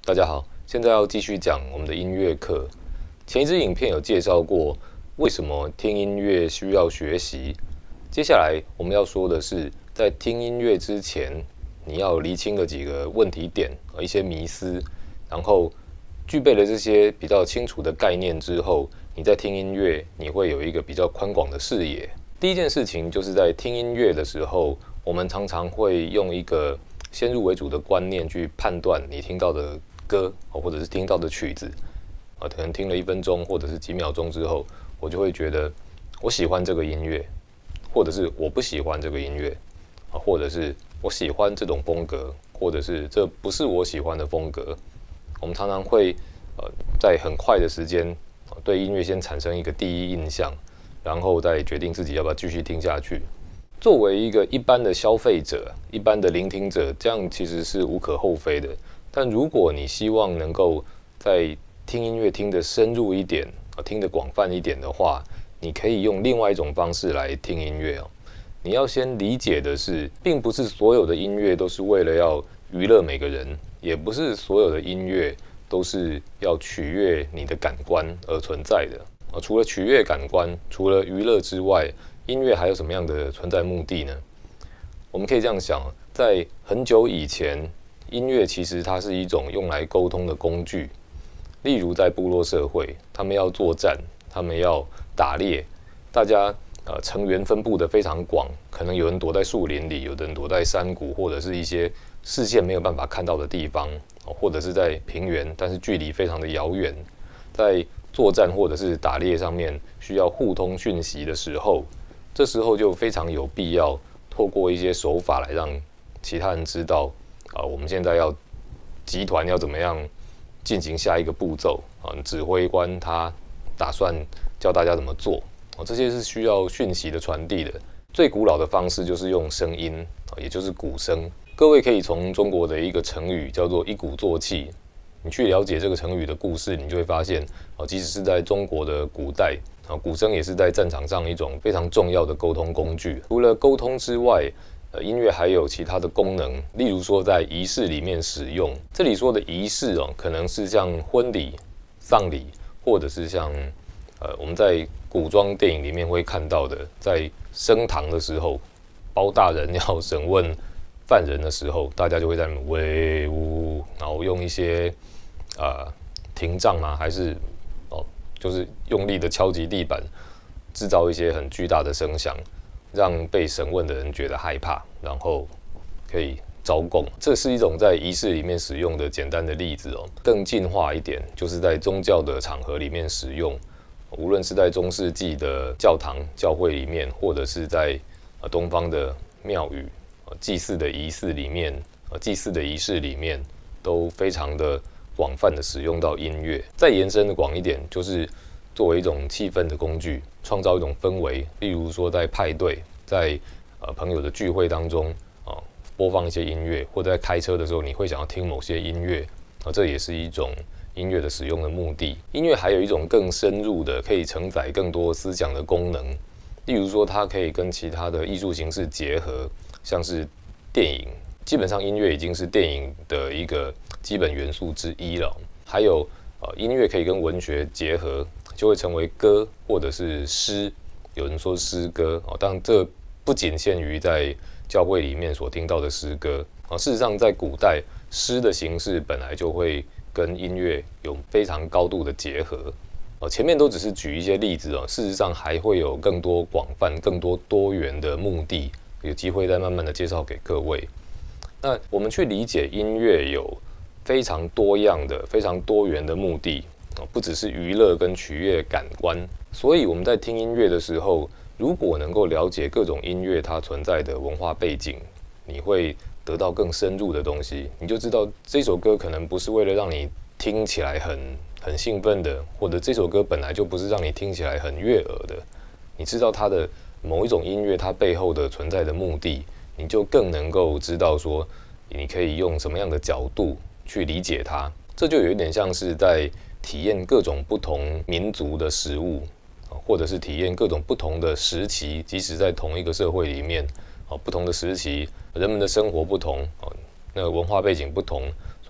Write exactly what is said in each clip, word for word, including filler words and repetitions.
大家好，现在要继续讲我们的音乐课。前一支影片有介绍过为什么听音乐需要学习。接下来我们要说的是，在听音乐之前，你要厘清的几个问题点，一些迷思，然后具备了这些比较清楚的概念之后，你在听音乐，你会有一个比较宽广的视野。第一件事情就是在听音乐的时候，我们常常会用一个先入为主的观念去判断你听到的歌，或者是听到的曲子，啊，可能听了一分钟或者是几秒钟之后，我就会觉得我喜欢这个音乐，或者是我不喜欢这个音乐，啊，或者是我喜欢这种风格，或者是这不是我喜欢的风格。我们常常会呃在很快的时间对音乐先产生一个第一印象，然后再决定自己要不要继续听下去。作为一个一般的消费者、一般的聆听者，这样其实是无可厚非的。但如果你希望能够在听音乐听得深入一点，听得广泛一点的话，你可以用另外一种方式来听音乐哦。你要先理解的是，并不是所有的音乐都是为了要娱乐每个人，也不是所有的音乐都是要取悦你的感官而存在的。除了取悦感官，除了娱乐之外，音乐还有什么样的存在目的呢？我们可以这样想，在很久以前，音乐其实它是一种用来沟通的工具。例如在部落社会，他们要作战，他们要打猎，大家呃成员分布的非常广，可能有人躲在树林里，有的人躲在山谷，或者是一些视线没有办法看到的地方，或者是在平原，但是距离非常的遥远。在作战或者是打猎上面需要互通讯息的时候，这时候就非常有必要透过一些手法来让其他人知道，啊、呃，我们现在要集团要怎么样进行下一个步骤啊？指挥官他打算教大家怎么做啊？这些是需要讯息的传递的。最古老的方式就是用声音啊，也就是鼓声。各位可以从中国的一个成语叫做一鼓作气，你去了解这个成语的故事，你就会发现啊，即使是在中国的古代啊，鼓声也是在战场上一种非常重要的沟通工具。除了沟通之外，呃，音乐还有其他的功能，例如说在仪式里面使用。这里说的仪式哦，可能是像婚礼、丧礼，或者是像呃我们在古装电影里面会看到的，在升堂的时候，包大人要审问犯人的时候，大家就会在那边威武，然后用一些呃廷杖吗？还是哦，就是用力的敲击地板，制造一些很巨大的声响。让被审问的人觉得害怕，然后可以招供。这是一种在仪式里面使用的简单的例子哦。更进化一点，就是在宗教的场合里面使用，无论是在中世纪的教堂、教会里面，或者是在东方的庙宇、祭祀的仪式里面，祭祀的仪式里面，都非常的广泛的使用到音乐。再延伸的广一点，就是作为一种气氛的工具，创造一种氛围。例如说，在派对、在呃朋友的聚会当中啊、呃，播放一些音乐，或者在开车的时候，你会想要听某些音乐啊、呃，这也是一种音乐的使用的目的。音乐还有一种更深入的，可以承载更多思想的功能。例如说，它可以跟其他的艺术形式结合，像是电影。基本上，音乐已经是电影的一个基本元素之一了。还有呃，音乐可以跟文学结合，就会成为歌或者是诗。有人说诗歌哦，当然这不仅限于在教会里面所听到的诗歌啊。事实上，在古代，诗的形式本来就会跟音乐有非常高度的结合。哦，前面都只是举一些例子哦，事实上还会有更多广泛、更多多元的目的，有机会再慢慢的介绍给各位。那我们去理解音乐有非常多样的、非常多元的目的，不只是娱乐跟取悦感官。所以我们在听音乐的时候，如果能够了解各种音乐它存在的文化背景，你会得到更深入的东西。你就知道这首歌可能不是为了让你听起来很很兴奋的，或者这首歌本来就不是让你听起来很悦耳的。你知道它的某一种音乐它背后的存在的目的，你就更能够知道说你可以用什么样的角度去理解它。这就有一点像是在体验各种不同民族的食物，或者是体验各种不同的时期，即使在同一个社会里面，不同的时期，人们的生活不同，那个文化背景不同，所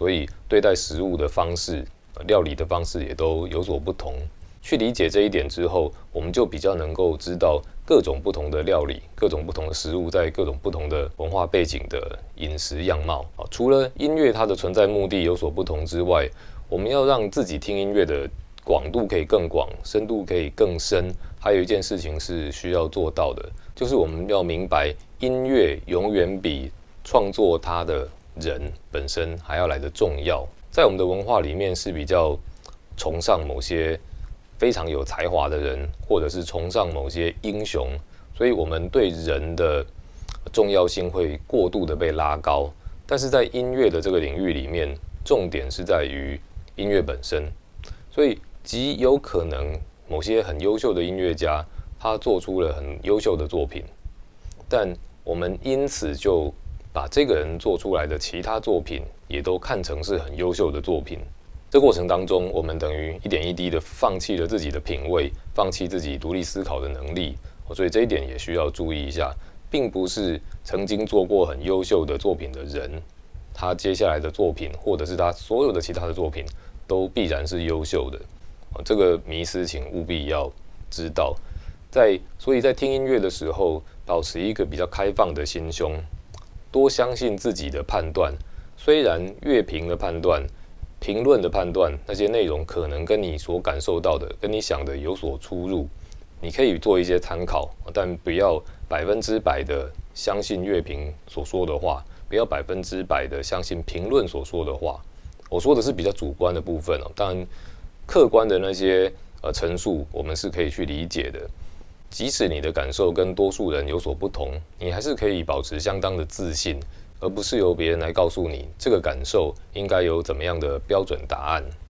所以对待食物的方式、料理的方式也都有所不同。去理解这一点之后，我们就比较能够知道各种不同的料理、各种不同的食物在各种不同的文化背景的饮食样貌。除了音乐它的存在目的有所不同之外，我们要让自己听音乐的广度可以更广，深度可以更深。还有一件事情是需要做到的，就是我们要明白，音乐永远比创作它的人本身还要来得重要。在我们的文化里面是比较崇尚某些非常有才华的人，或者是崇尚某些英雄，所以我们对人的重要性会过度的被拉高。但是在音乐的这个领域里面，重点是在于音乐本身，所以极有可能某些很优秀的音乐家，他做出了很优秀的作品，但我们因此就把这个人做出来的其他作品也都看成是很优秀的作品。这过程当中，我们等于一点一滴的放弃了自己的品味，放弃自己独立思考的能力，所以这一点也需要注意一下，并不是曾经做过很优秀的作品的人，他接下来的作品或者是他所有的其他的作品都必然是优秀的。这个迷思请务必要知道。在所以在听音乐的时候，保持一个比较开放的心胸，多相信自己的判断。虽然乐评的判断、评论的判断，那些内容可能跟你所感受到的、跟你想的有所出入，你可以做一些参考，但不要百分之百的相信乐评所说的话，不要百分之百的相信评论所说的话。我说的是比较主观的部分哦，当然客观的那些呃陈述，我们是可以去理解的。即使你的感受跟多数人有所不同，你还是可以保持相当的自信，而不是由别人来告诉你这个感受应该有怎么样的标准答案。